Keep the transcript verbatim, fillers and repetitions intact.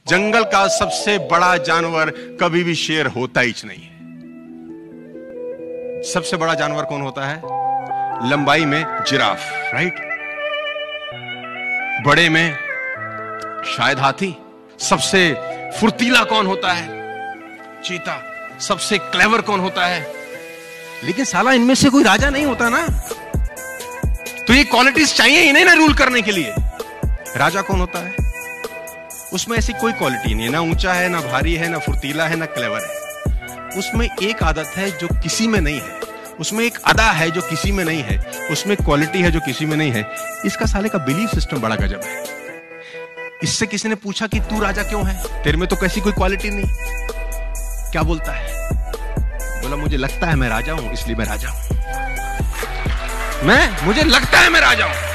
जंगल का सबसे बड़ा जानवर कभी भी शेर होता ही नहीं है। सबसे बड़ा जानवर कौन होता है? लंबाई में जिराफ, राइट? बड़े में शायद हाथी। सबसे फुर्तीला कौन होता है? चीता। सबसे क्लेवर कौन होता है? लेकिन साला इनमें से कोई राजा नहीं होता ना, तो ये क्वालिटीज चाहिए ही नहीं ना रूल करने के लिए। राजा कौन होता है? उसमें ऐसी कोई क्वालिटी नहीं है, ना ऊंचा है, ना भारी है, ना फुर्तीला है, ना क्लेवर है। उसमें एक आदत है जो किसी में नहीं है, उसमें एक अदा है जो किसी में नहीं है, उसमें क्वालिटी है जो किसी में नहीं है। इसका साले का बिलीफ सिस्टम बड़ा गजब है। इससे किसी ने पूछा कि तू राजा क्यों है, तेरे में तो कैसी कोई क्वालिटी नहीं। क्या बोलता है? बोला मुझे लगता है मैं राजा हूं, इसलिए मैं राजा हूं। मैं मुझे लगता है मैं राजा हूं।